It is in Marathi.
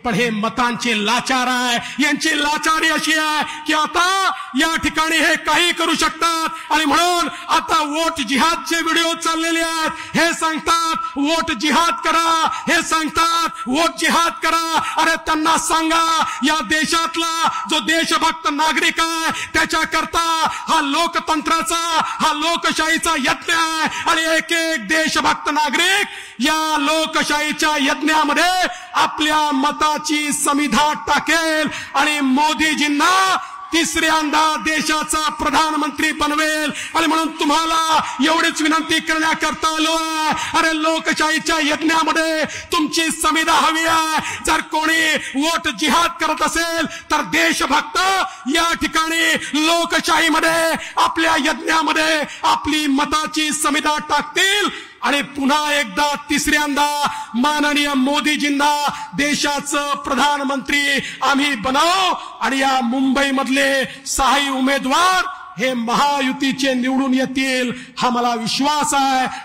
पण हे मतांचे लाचार आहे. यांची लाचारी अशी आहे की आता या ठिकाणी हे काही करू शकतात आणि म्हणून आता वोट जिहादचे व्हिडिओ चाललेले आहेत. हे सांगतात वोट जिहाद करा, हे सांगतात वोट जिहाद करा. अरे त्यांना सांगा या देशातला जो देशभक्त नागरिक आहे त्याच्याकरता हा लोकतंत्राचा, हा लोकशाहीचा यज्ञ आहे आणि एक एक देशभक्त नागरिक या लोकशाहीच्या यज्ञामध्ये आपल्या मताची समिधा टाकेल आणि मोदीजींना तिसऱ्यांदा देशाचा प्रधानमंत्री बनवेल. आणि म्हणून तुम्हाला एवढीच विनंती करण्याकरता आलो आहे. अरे लोकशाहीच्या यज्ञामध्ये तुमची समिधा हवी आहे. जर कोणी वोट जिहाद करत असेल तर देशभक्त या ठिकाणी लोकशाहीमध्ये आपल्या यज्ञामध्ये आपली मताची समिधा टाकतील आणि पुन्हा एकदा तिसऱ्यांदा माननीय मोदीजींना देशाचं प्रधानमंत्री आम्ही बनवू आणि या मुंबई मधले 6 उमेदवार हे महायुतीचे निवडून येतील हा मला विश्वास आहे.